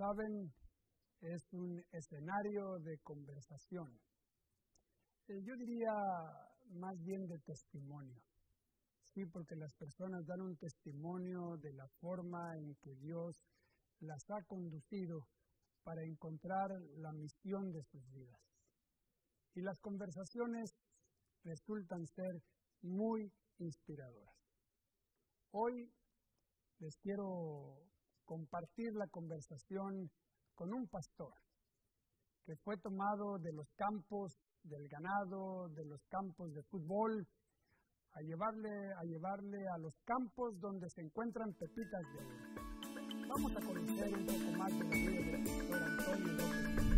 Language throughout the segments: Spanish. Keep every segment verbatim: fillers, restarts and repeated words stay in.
saben, es un escenario de conversación. Eh, yo diría más bien de testimonio. Sí, porque las personas dan un testimonio de la forma en que Dios las ha conducido para encontrar la misión de sus vidas. Y las conversaciones resultan ser muy inspiradoras. Hoy les quiero compartir la conversación con un pastor que fue tomado de los campos del ganado, de los campos de fútbol, a llevarle, a llevarle a los campos donde se encuentran pepitas de oro. Vamos a conocer un poco más de la vida del pastor Antonio López.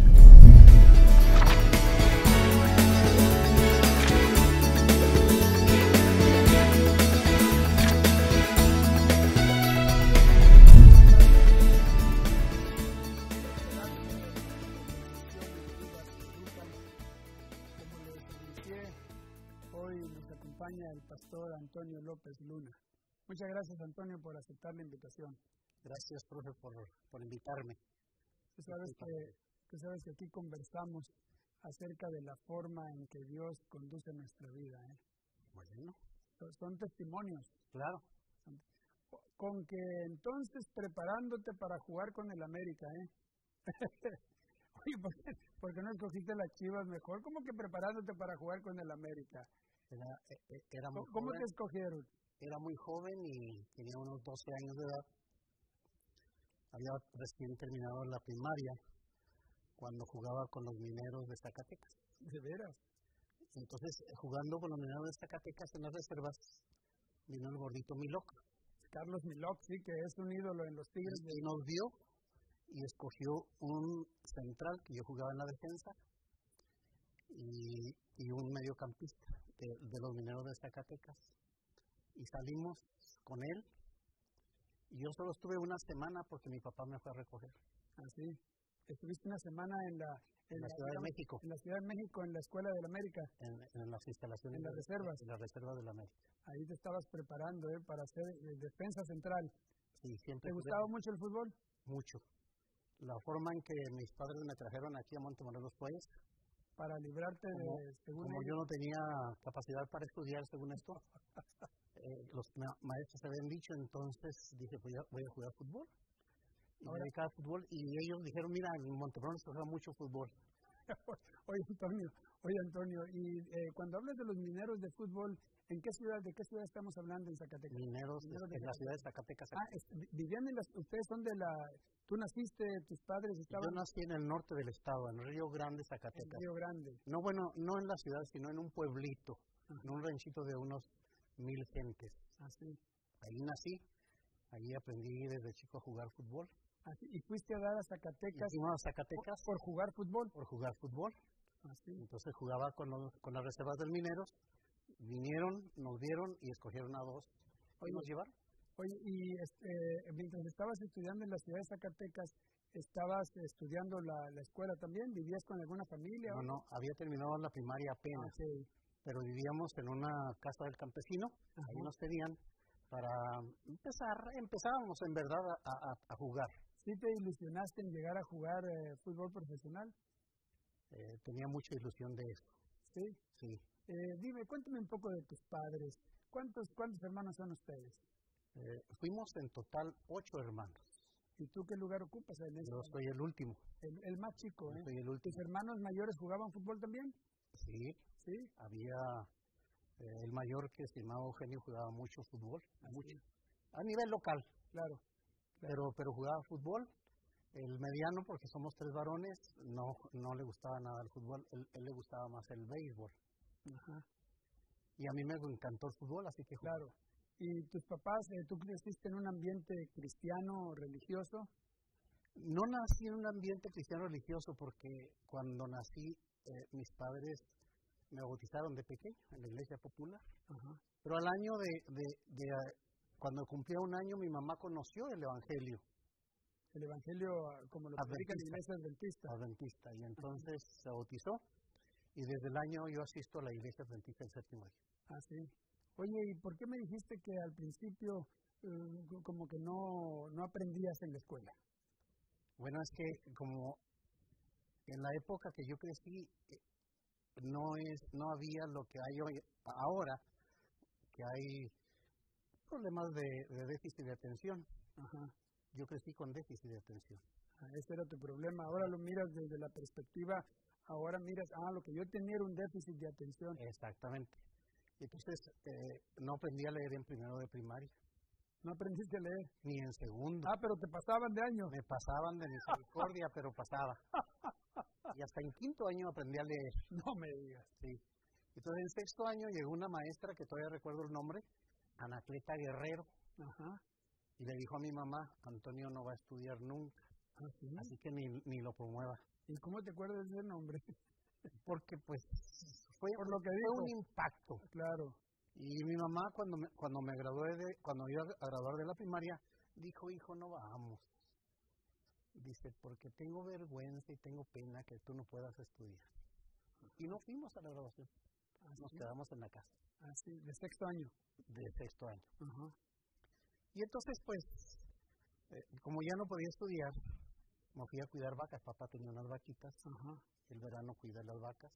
El pastor Antonio López Luna. Muchas gracias, Antonio, por aceptar la invitación. Gracias, profe, por, por invitarme. Tú sabes, que, tú sabes que aquí conversamos acerca de la forma en que Dios conduce nuestra vida. ¿eh? Bueno. Son, son testimonios. Claro. Con que entonces preparándote para jugar con el América, ¿eh? Oye, ¿por qué, ¿por qué no escogiste las Chivas mejor? ¿Cómo que preparándote para jugar con el América? Era, era muy ¿Cómo joven, te escogieron? Era muy joven y tenía unos doce años de edad. Había recién terminado la primaria cuando jugaba con los Mineros de Zacatecas. ¿De veras? Entonces, jugando con los Mineros de Zacatecas en las reservas, vino el gordito Miloc. Carlos Miloc, sí, que es un ídolo en los Tigres. Y nos vio y escogió un central, que yo jugaba en la defensa, y, y un mediocampista de, de los Mineros de Zacatecas. Y salimos con él, y yo solo estuve una semana porque mi papá me fue a recoger. Así. Estuviste una semana en la, en, en la, la Ciudad digamos, de México. En la Ciudad de México, en la Escuela del América. En, en las instalaciones. En las de, reservas. En las reservas del América. Ahí te estabas preparando ¿eh? para ser eh, defensa central. Sí, siempre. ¿Te gustaba mucho el fútbol? Mucho. La forma en que mis padres me trajeron aquí a Montemorelos, pues, para librarte como, de, según como ellos. Yo no tenía capacidad para estudiar, según esto, eh, los ma maestros habían dicho, entonces dije, voy a, voy a jugar fútbol. Y Ahora, me dedicaba a fútbol, y ellos dijeron, mira, en Montemorelos se juega mucho fútbol. Oye, Antonio, oye, Antonio, y eh, cuando hablas de los Mineros de fútbol, ¿en qué ciudad, de qué ciudad estamos hablando en Zacatecas? Mineros, Mineros de, de la ciudad de Zacatecas. Ah, es, vivían en las, ustedes son de la, tú naciste, tus padres estaban. Yo nací en el norte del estado, en Río Grande, Zacatecas. En Río Grande. No, bueno, no en la ciudad, sino en un pueblito, Ajá. En un ranchito de unos mil gentes. Así. Ahí nací, ahí aprendí desde chico a jugar fútbol. Así. ¿Y fuiste a dar a Zacatecas? Y a Zacatecas por, por jugar fútbol. Por jugar fútbol. Así. Entonces jugaba con, los, con las reservas del Mineros, vinieron, nos vieron y escogieron a dos y nos llevaron. Oye, y este, mientras estabas estudiando en la ciudad de Zacatecas, ¿estabas estudiando la, la escuela también? ¿Vivías con alguna familia? No, no, había terminado la primaria apenas, okay. Pero vivíamos en una casa del campesino, Ajá. Ahí nos tenían para empezar, empezábamos en verdad a, a, a jugar. ¿Sí te ilusionaste en llegar a jugar eh, fútbol profesional? Eh, tenía mucha ilusión de eso. ¿Sí? Sí. Eh, dime, cuéntame un poco de tus padres. ¿Cuántos, cuántos hermanos son ustedes? Eh, fuimos en total ocho hermanos. ¿Y tú qué lugar ocupas en eso? Yo soy el último. El, el más chico, Yo ¿eh? soy el último. ¿Tus hermanos mayores jugaban fútbol también? Sí. ¿Sí? Había eh, el mayor, que se llamaba Eugenio, jugaba mucho fútbol. Así. Mucho. A nivel local. Claro. claro. Pero, pero jugaba fútbol. El mediano, porque somos tres varones, no, no le gustaba nada el fútbol, él, él le gustaba más el béisbol. Ajá. Y a mí me encantó el fútbol, así que jugué. Claro. ¿Y tus papás, eh, tú creciste en un ambiente cristiano, religioso? No nací en un ambiente cristiano religioso porque cuando nací, eh, mis padres me bautizaron de pequeño en la iglesia popular. Ajá. Pero al año de, de, de, de, cuando cumplía un año, mi mamá conoció el evangelio. El evangelio, como lo predica la iglesia adventista. Adventista, y entonces Ajá. se bautizó, y desde el año yo asisto a la iglesia adventista del séptimo día. Ah, sí. Oye, ¿y por qué me dijiste que al principio eh, como que no, no aprendías en la escuela? Bueno, es que como en la época que yo crecí, no es, no había lo que hay hoy, ahora, que hay problemas de, de déficit de atención. Ajá. Yo crecí con déficit de atención. Ah, ese era tu problema. Ahora lo miras desde la perspectiva, ahora miras, ah, lo que yo tenía era un déficit de atención. Exactamente. Entonces, eh, no aprendí a leer en primero de primaria. ¿No aprendiste a leer? Ni en segundo. Ah, pero te pasaban de año. Me pasaban de misericordia, pero pasaba. Y hasta en quinto año aprendí a leer. No me digas. Sí. Entonces, en sexto año llegó una maestra, que todavía recuerdo el nombre, Anacleta Guerrero. Ajá. Y le dijo a mi mamá, Antonio no va a estudiar nunca. ¿Ah, sí? Así que ni, ni lo promueva. ¿Y cómo te acuerdas de ese nombre? Porque, pues, fue, Por lo que fue dijo. un impacto. Claro. Y mi mamá, cuando me, cuando me gradué de, cuando iba a graduar de la primaria, dijo, hijo, no vamos. Dice, porque tengo vergüenza y tengo pena que tú no puedas estudiar. Y no fuimos a la graduación. ¿Ah, Nos sí? quedamos en la casa. Ah, sí, de sexto año. De sexto año. Ajá. Y entonces, pues, eh, como ya no podía estudiar, me fui a cuidar vacas. Papá tenía unas vaquitas. Ajá. El verano cuidé las vacas.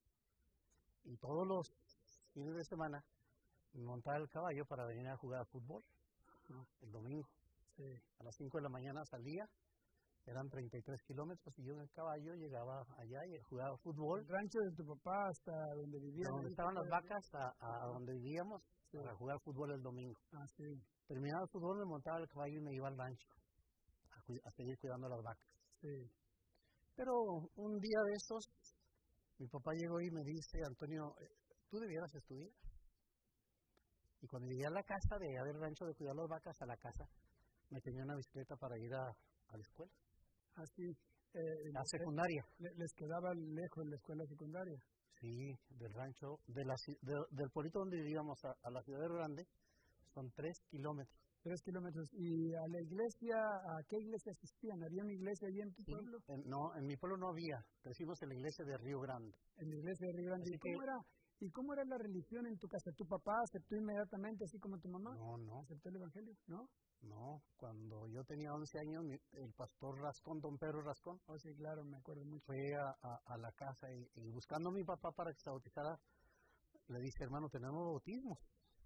Y todos los fines de semana me montaba el caballo para venir a jugar a fútbol. Ajá. El domingo. Sí. A las cinco de la mañana salía. Eran treinta y tres kilómetros y yo en el caballo llegaba allá y jugaba fútbol. El rancho de tu papá hasta donde vivías. Donde estaban las vacas, a, a donde vivíamos, sí, para jugar fútbol el domingo. Ah, sí. Terminaba el fútbol, me montaba el caballo y me iba al rancho a, cu a seguir cuidando las vacas. Sí. Pero un día de esos, mi papá llegó y me dice, Antonio, tú debieras estudiar. Y cuando llegué a la casa, de allá del rancho de cuidar las vacas a la casa, me tenía una bicicleta para ir a, a la escuela. Así, eh, la secundaria. ¿Les quedaba lejos la escuela secundaria? Sí, del rancho, de la, de, del pueblito donde vivíamos a, a la ciudad de Río Grande, son tres kilómetros. Tres kilómetros. ¿Y a la iglesia, a qué iglesia asistían? ¿Había una iglesia allí en tu sí, pueblo? En, no, en mi pueblo no había. Crecimos en la iglesia de Río Grande. En la iglesia de Río Grande. ¿Y cómo, era, ¿Y cómo era la religión en tu casa? ¿Tu papá aceptó inmediatamente, así como tu mamá? No, no. ¿Aceptó el evangelio? ¿No? No, cuando yo tenía once años, mi, el pastor Rascón, don Pedro Rascón, oh, sí, claro, me acuerdo mucho, fue a, a, a la casa y, y buscando a mi papá para que se bautizara, le dije, hermano, tenemos bautismo.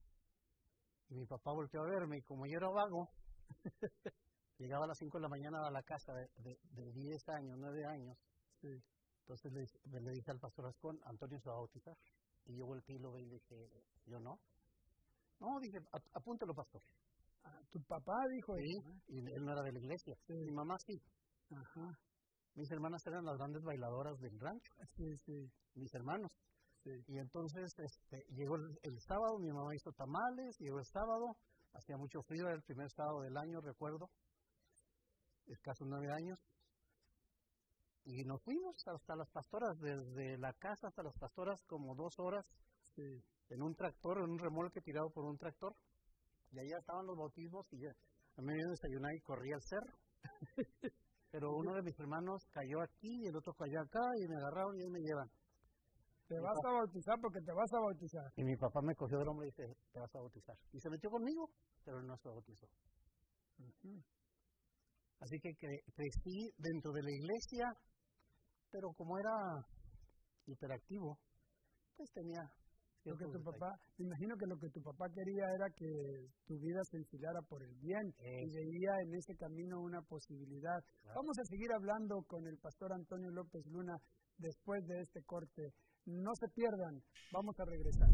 Y mi papá volteó a verme y como yo era vago, llegaba a las cinco de la mañana a la casa de, de, de diez años, nueve años. Sí. Entonces le, le dije al pastor Rascón, Antonio se va a bautizar. Y yo volteé y lo vi y le dije, yo no. No, dije, apúntelo, pastor. Ah, ¿tu papá dijo sí, eso? ¿Eh? Y él no era de la iglesia. Sí. Mi mamá sí. Ajá. Mis hermanas eran las grandes bailadoras del rancho. Sí, sí. Mis hermanos. Sí. Y entonces este, llegó el, el sábado, mi mamá hizo tamales, llegó el sábado, hacía mucho frío, era el primer sábado del año, recuerdo, escasos nueve años. Y nos fuimos hasta las pastoras, desde la casa hasta las pastoras, como dos horas, sí, en un tractor, en un remolque tirado por un tractor. Y allá estaban los bautismos y ya, a mí me iba a desayunar y corría al cerro. Pero uno de mis hermanos cayó aquí y el otro cayó acá y me agarraron y ahí me llevan. Te mi vas papá, a bautizar porque te vas a bautizar. Y mi papá me cogió del hombro y dice, te vas a bautizar. Y se metió conmigo, pero él no se bautizó. Uh-huh. Así que cre crecí dentro de la iglesia, pero como era hiperactivo, pues tenía... Lo que tu papá, me imagino que lo que tu papá quería era que tu vida se enfilara por el bien eh. y veía en ese camino una posibilidad. Claro. Vamos a seguir hablando con el pastor Antonio López Luna después de este corte. No se pierdan, vamos a regresar.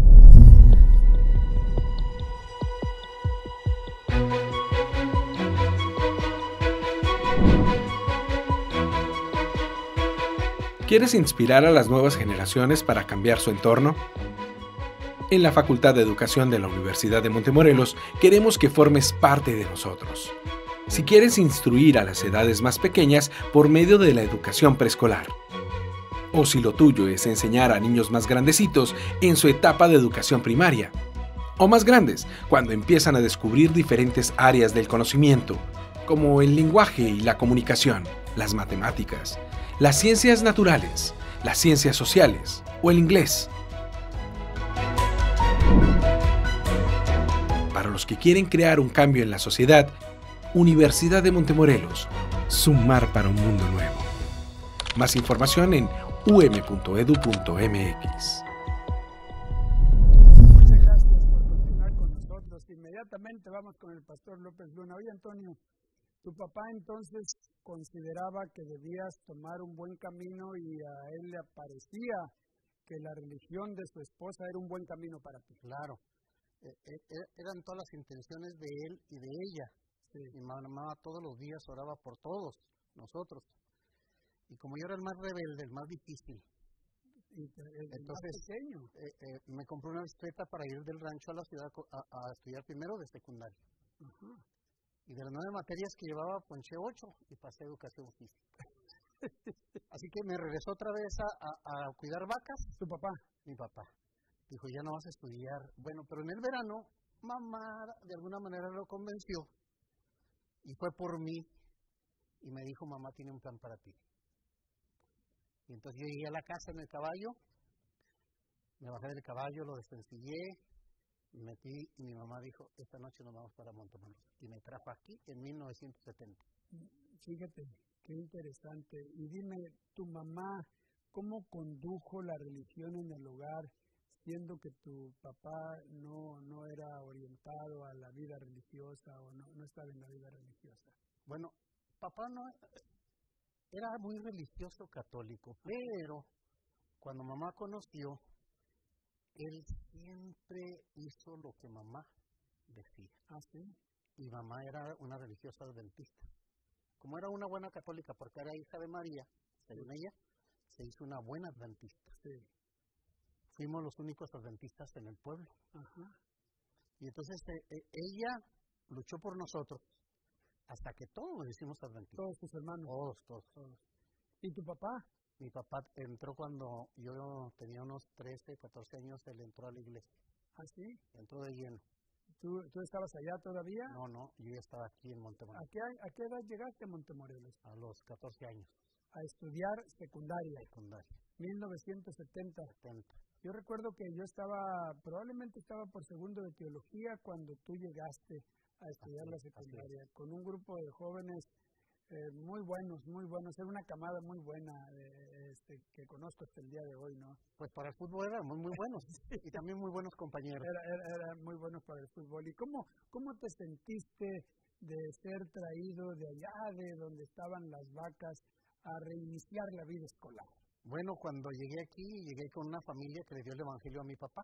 ¿Quieres inspirar a las nuevas generaciones para cambiar su entorno? En la Facultad de Educación de la Universidad de Montemorelos queremos que formes parte de nosotros. Si quieres instruir a las edades más pequeñas por medio de la educación preescolar, o si lo tuyo es enseñar a niños más grandecitos en su etapa de educación primaria, o más grandes cuando empiezan a descubrir diferentes áreas del conocimiento, como el lenguaje y la comunicación, las matemáticas, las ciencias naturales, las ciencias sociales o el inglés. Para los que quieren crear un cambio en la sociedad, Universidad de Montemorelos Sumar para un mundo nuevo. Más información en u m punto e d u punto m x. Muchas gracias por continuar con nosotros. Inmediatamente vamos con el pastor López Luna. Oye, Antonio, tu papá entonces consideraba que debías tomar un buen camino y a él le parecía que la religión de su esposa era un buen camino para ti. Claro, eh, eh, eran todas las intenciones de él y de ella. Sí. Mi mamá todos los días oraba por todos nosotros. Y como yo era el más rebelde, el más difícil, y el, el entonces más pequeño. Eh, eh, me compré una bicicleta para ir del rancho a la ciudad a, a estudiar primero de secundaria. Uh-huh. Y de las nueve materias que llevaba, ponché ocho y pasé educación física. Así que me regresó otra vez a, a, a cuidar vacas. ¿Tu papá? Mi papá. Dijo, ya no vas a estudiar. Bueno, pero en el verano, mamá de alguna manera lo convenció. Y fue por mí. Y me dijo, mamá tiene un plan para ti. Y entonces yo llegué a la casa en el caballo. Me bajé del caballo, lo desencillé. Me metí y mi mamá dijo, esta noche nos vamos para Montemorelos. Y me trajo aquí en mil novecientos setenta. Fíjate, qué interesante. Y dime, tu mamá, ¿cómo condujo la religión en el hogar, siendo que tu papá no, no era orientado a la vida religiosa o no, no estaba en la vida religiosa? Bueno, papá no era muy religioso católico, pero cuando mamá conoció, él siempre hizo lo que mamá decía. ¿Ah, sí? Y mamá era una religiosa adventista. Como era una buena católica porque era hija de María, según ella, se hizo una buena adventista. Sí. Fuimos los únicos adventistas en el pueblo. Ajá. Y entonces eh, eh, ella luchó por nosotros hasta que todos nos hicimos adventistas. Todos tus hermanos. Todos, todos, todos. ¿Y tu papá? Mi papá entró cuando yo tenía unos trece, catorce años, él entró a la iglesia. ¿Ah, sí? Entró de lleno. ¿Tú, ¿Tú estabas allá todavía? No, no, yo ya estaba aquí en Montemorelos. ¿A qué, ¿A qué edad llegaste a Montemorelos? A los catorce años. A estudiar secundaria. Secundaria. mil novecientos setenta. setenta. Yo recuerdo que yo estaba, probablemente estaba por segundo de teología cuando tú llegaste a estudiar así, la secundaria, con un grupo de jóvenes eh, muy buenos, muy buenos, era una camada muy buena eh, este, que conozco hasta el día de hoy, ¿no? Pues para el fútbol éramos muy buenos sí. Y también muy buenos compañeros. Era, era, era muy buenos para el fútbol. ¿Y cómo, cómo te sentiste de ser traído de allá, de donde estaban las vacas, a reiniciar la vida escolar? Bueno, cuando llegué aquí, llegué con una familia que le dio el evangelio a mi papá.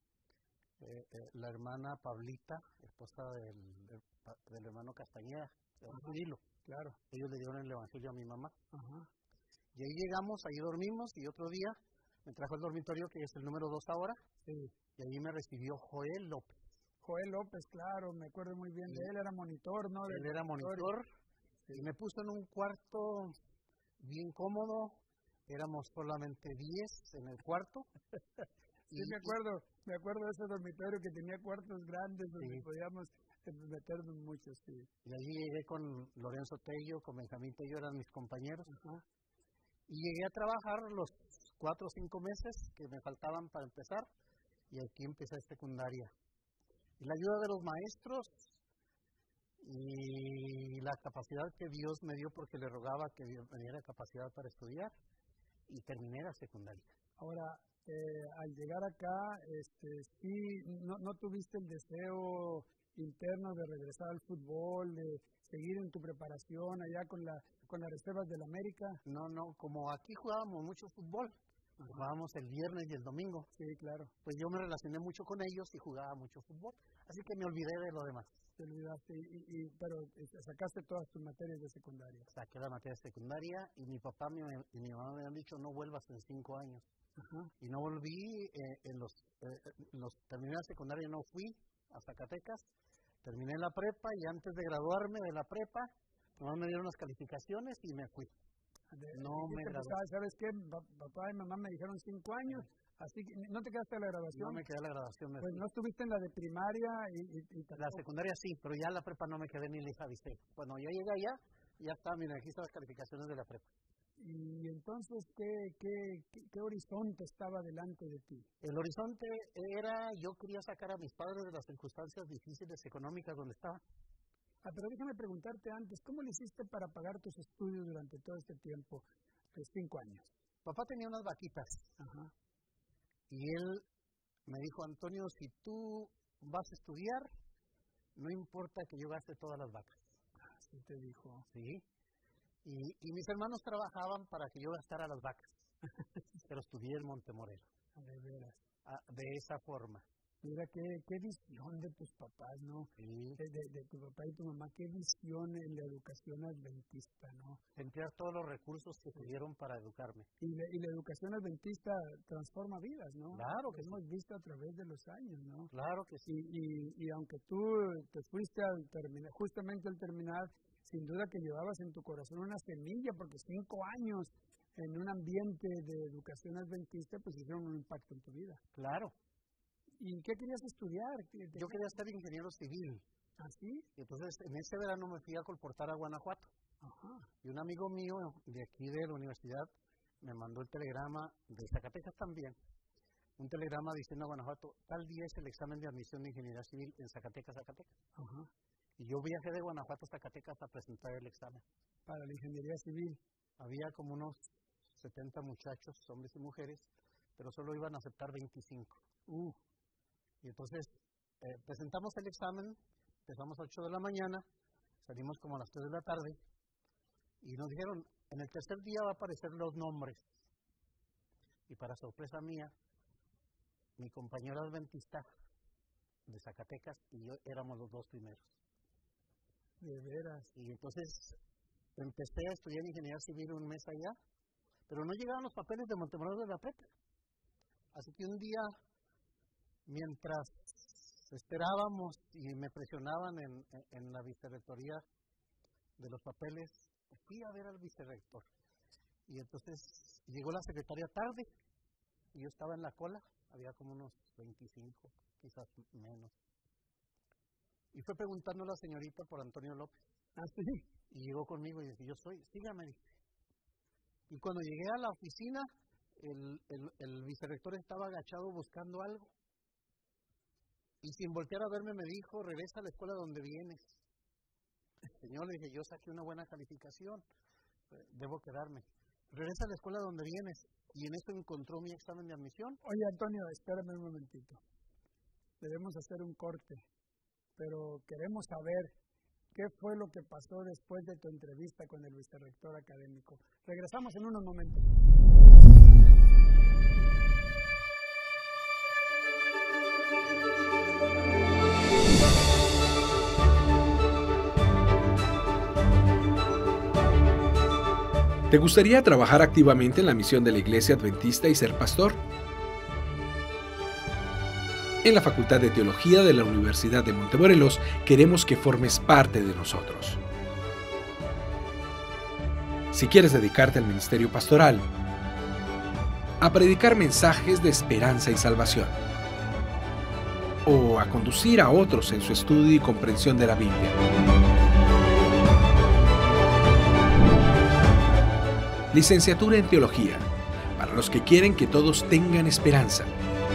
Eh, eh, la hermana Pablita, esposa del, del, del hermano Castañeda, de Cirilo. Claro. Ellos le dieron el evangelio a mi mamá. Ajá. Y ahí llegamos, ahí dormimos, y otro día me trajo el dormitorio, que es el número dos ahora. Sí. Y allí me recibió Joel López. Joel López, claro, me acuerdo muy bien sí. de él, era monitor, ¿no? Él era monitor, sí. Y me puso en un cuarto bien cómodo. Éramos solamente diez en el cuarto. Sí, y, me acuerdo, me acuerdo de ese dormitorio que tenía cuartos grandes donde sí. podíamos meternos muchos, sí. Y allí llegué con Lorenzo Tello, con Benjamín Tello, eran mis compañeros. Ajá. Y llegué a trabajar los cuatro o cinco meses que me faltaban para empezar, y aquí empecé secundaria. Y la ayuda de los maestros y la capacidad que Dios me dio, porque le rogaba que Dios me diera capacidad para estudiar, y terminé la secundaria. Ahora, eh, al llegar acá, este, sí, no, no tuviste el deseo interno de regresar al fútbol, de seguir en tu preparación allá con la con las reservas del América. No, no, como aquí jugábamos mucho fútbol, ajá. Jugábamos el viernes y el domingo. Sí, claro. Pues yo me relacioné mucho con ellos y jugaba mucho fútbol, así que me olvidé de lo demás. Te olvidaste, y, y, pero sacaste todas tus materias de secundaria. Saqué la materia de secundaria y mi papá me, y mi mamá me han dicho no vuelvas en cinco años. Ajá. Y no volví, eh, en los, eh, los terminé la secundaria, no fui a Zacatecas, terminé la prepa y antes de graduarme de la prepa, nomás me dieron las calificaciones y me fui. De, no me gradué. ¿Sabes qué? Papá y mamá me dijeron cinco años. Así que, ¿no te quedaste en la graduación? No me quedé en la graduación. Pues no estuviste en la de primaria y... y, y la secundaria sí, pero ya en la prepa no me quedé ni les avisé. Cuando yo llegué allá, ya está, mira, aquí están las calificaciones de la prepa. Y entonces, ¿qué, qué, qué, qué horizonte estaba delante de ti? El horizonte era, yo quería sacar a mis padres de las circunstancias difíciles económicas donde estaban. Ah, pero déjame preguntarte antes, ¿cómo le hiciste para pagar tus estudios durante todo este tiempo, de cinco años? Papá tenía unas vaquitas. Ajá. Y él me dijo, Antonio, si tú vas a estudiar, no importa que yo gaste todas las vacas. Así te dijo. Sí. Y, y mis hermanos trabajaban para que yo gastara las vacas. Pero estudié en Montemorelos. De veras. Ah, de esa forma. Mira qué, qué visión de tus papás, ¿no? Sí. De, de, de tu papá y tu mamá, qué visión en la educación adventista, ¿no? Emplear todos los recursos que tuvieron para educarme. Y, la, y la educación adventista transforma vidas, ¿no? Claro que Lo hemos sí. visto a través de los años, ¿no? Claro que sí. Y, y, y aunque tú te fuiste al terminar, justamente al terminar, sin duda que llevabas en tu corazón una semilla, porque cinco años en un ambiente de educación adventista, pues hicieron un impacto en tu vida. Claro. ¿Y qué querías estudiar? Yo quería ser ingeniero civil. ¿Ah, sí? Y entonces, en ese verano me fui a colportar a Guanajuato. Ajá. Y un amigo mío de aquí de la universidad me mandó el telegrama, de Zacatecas también, un telegrama diciendo a Guanajuato, tal día es el examen de admisión de ingeniería civil en Zacatecas, Zacatecas. Ajá. Y yo viajé de Guanajuato a Zacatecas a presentar el examen. Para la ingeniería civil. Había como unos setenta muchachos, hombres y mujeres, pero solo iban a aceptar veinticinco. Uh. Y entonces eh, presentamos el examen, empezamos a ocho de la mañana, salimos como a las tres de la tarde, y nos dijeron, en el tercer día va a aparecer los nombres. Y para sorpresa mía, mi compañero adventista de Zacatecas y yo éramos los dos primeros. De veras. Y entonces empecé a estudiar ingeniería civil un mes allá, pero no llegaban los papeles de Montemorelos de la prepa. Así que un día, mientras esperábamos y me presionaban en, en, en la vicerrectoría de los papeles, fui a ver al vicerrector. Y entonces llegó la secretaria tarde y yo estaba en la cola, había como unos veinticinco, quizás menos. Y fue preguntando a la señorita por Antonio López. ¿Ah, sí? Y llegó conmigo y dice, yo soy, sígame, dice. Y cuando llegué a la oficina, el, el, el vicerrector estaba agachado buscando algo. Y sin voltear a verme me dijo, regresa a la escuela donde vienes. Señor, le dije, yo saqué una buena calificación, debo quedarme. Regresa a la escuela donde vienes. Y en eso encontró mi examen de admisión. Oye, Antonio, espérame un momentito. Debemos hacer un corte, pero queremos saber qué fue lo que pasó después de tu entrevista con el vicerrector académico. Regresamos en unos momentos. ¿Te gustaría trabajar activamente en la misión de la Iglesia Adventista y ser pastor? En la Facultad de Teología de la Universidad de Montemorelos queremos que formes parte de nosotros. Si quieres dedicarte al ministerio pastoral, a predicar mensajes de esperanza y salvación, o a conducir a otros en su estudio y comprensión de la Biblia, licenciatura en Teología, para los que quieren que todos tengan esperanza.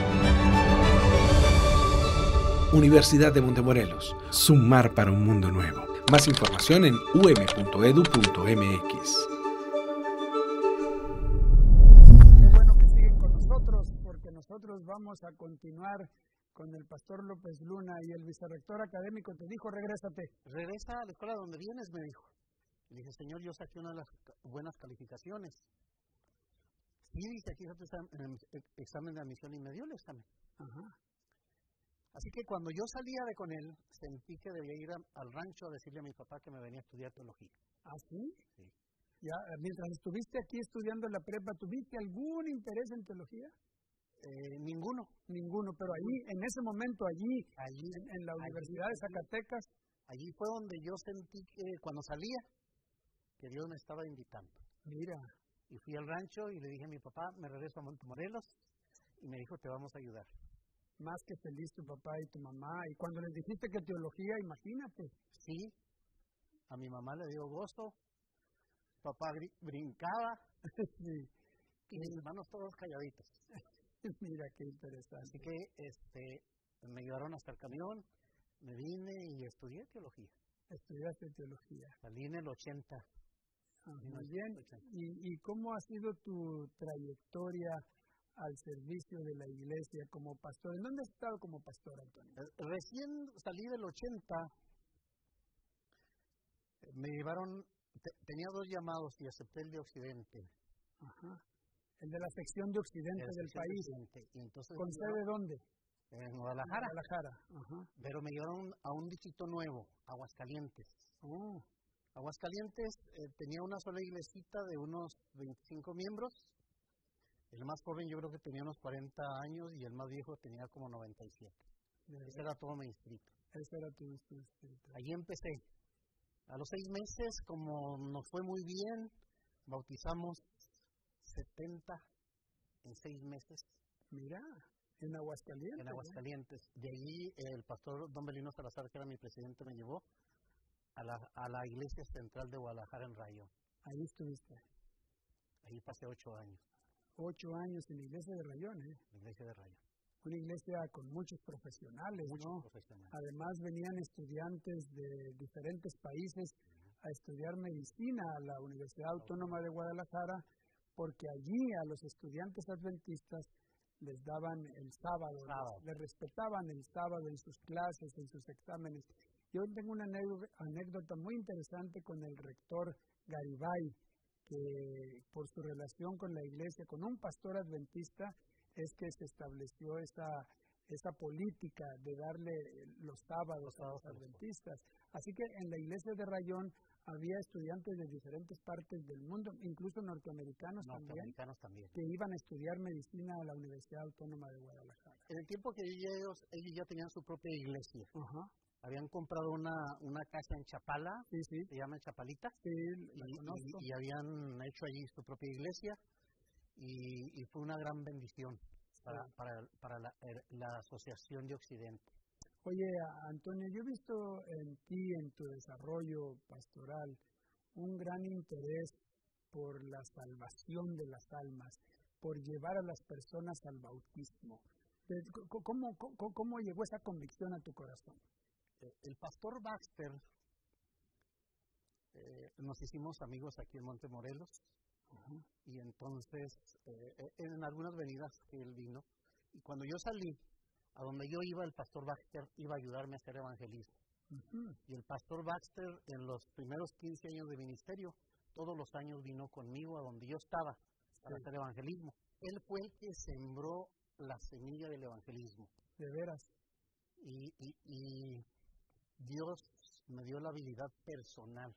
Universidad de Montemorelos, sumar para un mundo nuevo. Más información en u m punto e d u punto m x. Qué bueno que siguen con nosotros, porque nosotros vamos a continuar con el pastor López Luna y el vicerrector académico te dijo, regrésate. Regresa a la escuela donde vienes, me dijo. Le dije, señor, yo saqué una de las buenas calificaciones. Sí, dice, aquí está el examen de admisión y me dio el examen. Ajá. Así que cuando yo salía de con él, sentí que debía ir a, al rancho a decirle a mi papá que me venía a estudiar teología. ¿Ah, sí? Sí. Ya, mientras estuviste aquí estudiando en la prepa, ¿tuviste algún interés en teología? Eh, ninguno. Ninguno, pero allí, en ese momento, allí, allí en, en la allí, Universidad de Zacatecas. Allí fue donde yo sentí que cuando salía, que Dios me estaba invitando. Mira. Y fui al rancho y le dije a mi papá, me regreso a Montemorelos, y me dijo, te vamos a ayudar. Más que feliz tu papá y tu mamá. Y cuando les dijiste que teología, imagínate. Sí, a mi mamá le dio gozo, papá brincaba, sí. Y mis hermanos todos calladitos. Mira qué interesante. Así que este, me llevaron hasta el camión, me vine y estudié teología. Estudiaste teología. Salí en el ochenta. Ah, muy bien. ¿Y, ¿Y cómo ha sido tu trayectoria al servicio de la iglesia como pastor? ¿En dónde has estado como pastor, Antonio? Recién salí del ochenta, me llevaron, te, tenía dos llamados y acepté el de Occidente. Ajá. El de la sección de Occidente El del sección país. de Occidente. Y entonces ¿Con sede dónde? En Guadalajara. En Guadalajara. Ajá. Pero me llevaron a un distrito nuevo, Aguascalientes. Oh. Aguascalientes eh, tenía una sola iglesita de unos veinticinco miembros. El más joven yo creo que tenía unos cuarenta años y el más viejo tenía como noventa y siete. Ese era todo mi distrito. Ese era tu distrito. Allí empecé. A los seis meses, como nos fue muy bien, bautizamos setenta en seis meses. Mira, en Aguascalientes. En Aguascalientes. ¿Eh? De allí el pastor Don Belino Salazar, que era mi presidente, me llevó a la, a la iglesia central de Guadalajara en Rayón. Ahí estuviste. Ahí pasé ocho años. Ocho años en la iglesia de Rayón, ¿eh? La iglesia de Rayón. Una iglesia con muchos profesionales, muchos ¿no? profesionales. Además venían estudiantes de diferentes países uh-huh. a estudiar medicina a la Universidad Autónoma de Guadalajara, porque allí a los estudiantes adventistas les daban el sábado, sábado. Les, les respetaban el sábado en sus clases, en sus exámenes. Yo tengo una anécdota muy interesante con el rector Garibay, que por su relación con la iglesia, con un pastor adventista, es que se estableció esa, esa política de darle los sábados a los adventistas. Así que en la iglesia de Rayón había estudiantes de diferentes partes del mundo, incluso norteamericanos, norteamericanos también, también, que iban a estudiar medicina a la Universidad Autónoma de Guadalajara. En el tiempo que ellos, ellos ya tenían su propia iglesia. Uh-huh. Habían comprado una, una casa en Chapala, sí, sí. se llama Chapalita, sí, la y, conozco. Y, y habían hecho allí su propia iglesia, y, y fue una gran bendición para, sí. para, para la, la Asociación de Occidente. Oye, Antonio, yo he visto en ti, en tu desarrollo pastoral, un gran interés por la salvación de las almas, por llevar a las personas al bautismo. ¿Cómo, cómo, cómo llegó esa convicción a tu corazón? El pastor Baxter, eh, nos hicimos amigos aquí en Montemorelos, uh-huh. y entonces eh, en algunas venidas que él vino, y cuando yo salí, a donde yo iba, el pastor Baxter iba a ayudarme a hacer evangelismo. Uh-huh. Y el pastor Baxter, en los primeros quince años de ministerio, todos los años vino conmigo a donde yo estaba para sí. hacer evangelismo. Él fue el que sembró la semilla del evangelismo. De veras. Y, y, y Dios me dio la habilidad personal,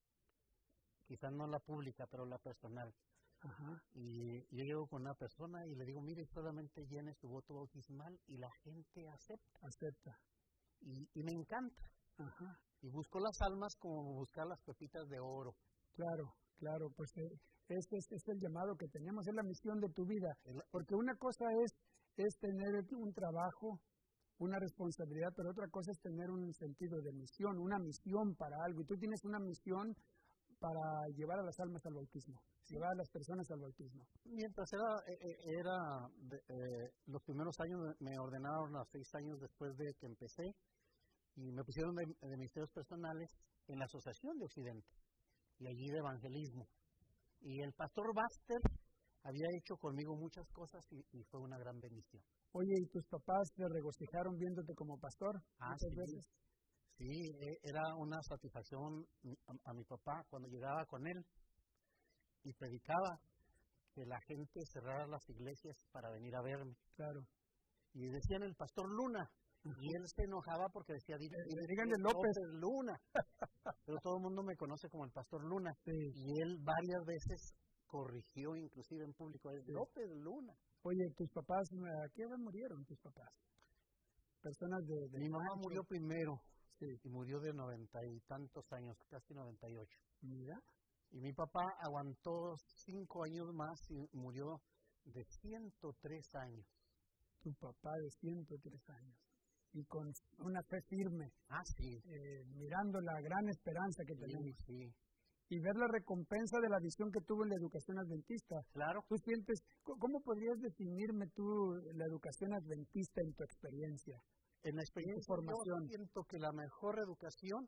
quizás no la pública, pero la personal. Ajá. Y yo llego con una persona y le digo, mire, solamente llene su voto bautismal, y la gente acepta. Acepta. Y, y me encanta. Ajá. Y busco las almas como buscar las pepitas de oro. Claro, claro, pues eh, este, este es el llamado que tenemos, es la misión de tu vida. El, porque una cosa es, es tener un trabajo, una responsabilidad, pero otra cosa es tener un sentido de misión, una misión para algo. Y tú tienes una misión para llevar a las almas al bautismo, sí. llevar a las personas al bautismo. Mientras era, era de, eh, los primeros años, me ordenaron a seis años después de que empecé, y me pusieron de, de ministerios personales en la Asociación de Occidente, y allí de evangelismo. Y el pastor Baxter había hecho conmigo muchas cosas, y, y fue una gran bendición. Oye, ¿y tus papás se regocijaron viéndote como pastor ah, muchas sí. veces? Sí, era una satisfacción a, a mi papá cuando llegaba con él y predicaba, que la gente cerrara las iglesias para venir a verme. Claro. Y decían el pastor Luna, uh-huh. y él se enojaba porque decía, díganle López. López Luna. Pero todo el mundo me conoce como el pastor Luna. Sí. Y él varias veces corrigió, inclusive en público, es sí. López Luna. Oye, ¿tus papás, a qué edad murieron tus papás? Personas de... de Mi mamá rancho. murió primero. Sí. Y murió de noventa y tantos años, casi noventa y ocho. Mira. Y mi papá aguantó cinco años más y murió de ciento tres años. Tu papá de ciento tres años. Y con una fe firme. Ah, sí. Eh, mirando la gran esperanza que sí, tenemos. Sí. Y ver la recompensa de la visión que tuvo en la educación adventista. Claro. Tú sientes, ¿cómo podrías definirme tú la educación adventista en tu experiencia? En la experiencia, formación. Yo siento que la mejor educación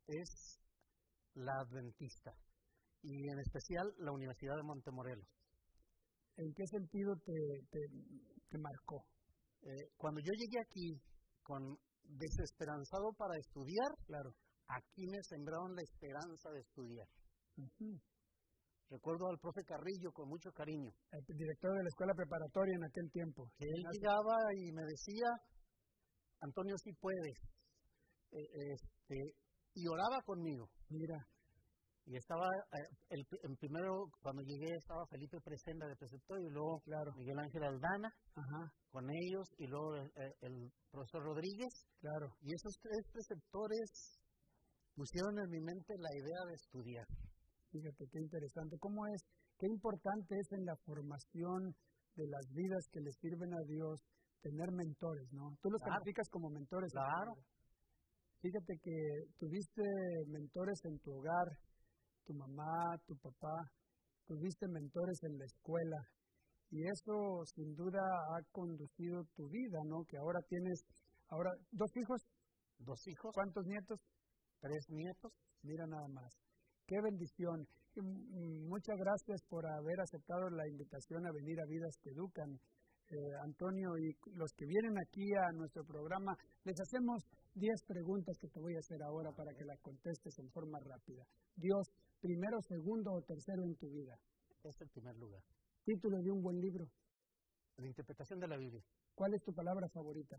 es la Adventista, y en especial la Universidad de Montemorelos. ¿En qué sentido te, te, te marcó? Eh, cuando yo llegué aquí, con desesperanzado para estudiar, claro, aquí me sembraron la esperanza de estudiar. Uh-huh. Recuerdo al profe Carrillo con mucho cariño. El director de la escuela preparatoria en aquel tiempo. Que él llegaba y me decía, Antonio, sí puedes. Eh, este, y oraba conmigo. Mira. Y estaba, eh, el, el primero, cuando llegué, estaba Felipe Presenda de preceptorio, y luego claro. Miguel Ángel Aldana, ajá, con ellos, y luego el, el profesor Rodríguez. Claro. Y esos tres preceptores pusieron en mi mente la idea de estudiar. Fíjate, qué interesante. ¿Cómo es? Qué importante es en la formación de las vidas que le sirven a Dios tener mentores, ¿no? Tú los claro. calificas como mentores. Claro. Fíjate que tuviste mentores en tu hogar, tu mamá, tu papá, tuviste mentores en la escuela, y eso sin duda ha conducido tu vida, ¿no? Que ahora tienes, ahora, ¿dos hijos? ¿Dos hijos? ¿Cuántos nietos? Tres nietos. Mira nada más. ¡Qué bendición! Y muchas gracias por haber aceptado la invitación a venir a Vidas que Educan. Eh, Antonio, y los que vienen aquí a nuestro programa, les hacemos diez preguntas que te voy a hacer ahora para que las contestes en forma rápida. Dios, primero, segundo o tercero en tu vida. Es el primer lugar. Título de un buen libro. La interpretación de la Biblia. ¿Cuál es tu palabra favorita?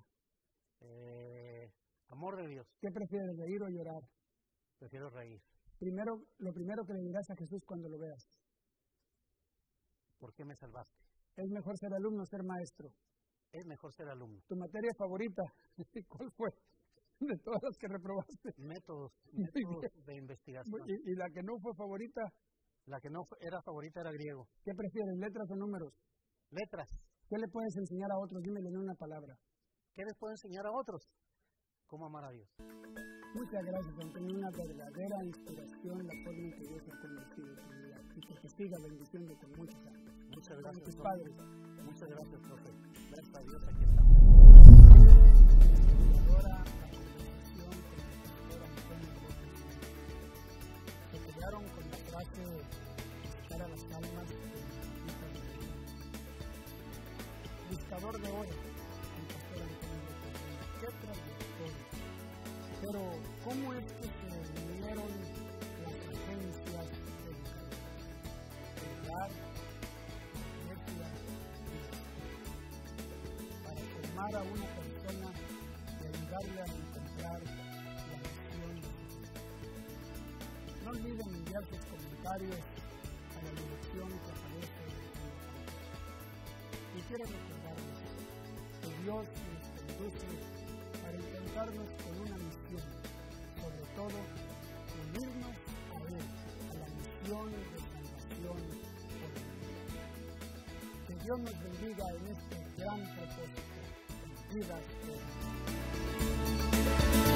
Eh, amor de Dios. ¿Qué prefieres, reír o llorar? Prefiero reír. Primero, lo primero que le dirás a Jesús cuando lo veas. ¿Por qué me salvaste? ¿Es mejor ser alumno o ser maestro? Es mejor ser alumno. ¿Tu materia favorita? ¿Cuál fue? De todas las que reprobaste. Métodos, métodos de investigación. ¿Y, ¿Y la que no fue favorita? La que no fue, era favorita era griego. ¿Qué prefieres, letras o números? Letras. ¿Qué le puedes enseñar a otros? Dímelo en una palabra. ¿Qué les puedo enseñar a otros? ¿Cómo amar a Dios? Muchas gracias, Antonio. Una verdadera inspiración la forma en que Dios ha conducido tu vida. Y que te siga bendiciendo con muchos años. Muchas gracias, tus padres. Muchas gracias, profe. Gracias a Dios, aquí estamos. Ahora, la conversación con el pastor Antonio López. Se quedaron con la frase buscar a las almas de la de Dios. Buscador de oro, el pastor Antonio López. Qué trayectoria. Pero, ¿cómo es que se unieron las agencias educativas? Educar, iglesia y para formar a una persona y ayudarle a encontrar la misión de su vida. No olviden enviar sus comentarios a la dirección que aparece en la pantalla. Y quiero recordarles que Dios nos conduce para encontrarnos con una misión, sobre todo unirnos a Él, a la misión de salvación por el mundo. Que Dios nos bendiga en este gran propósito, en Vidas que Educan.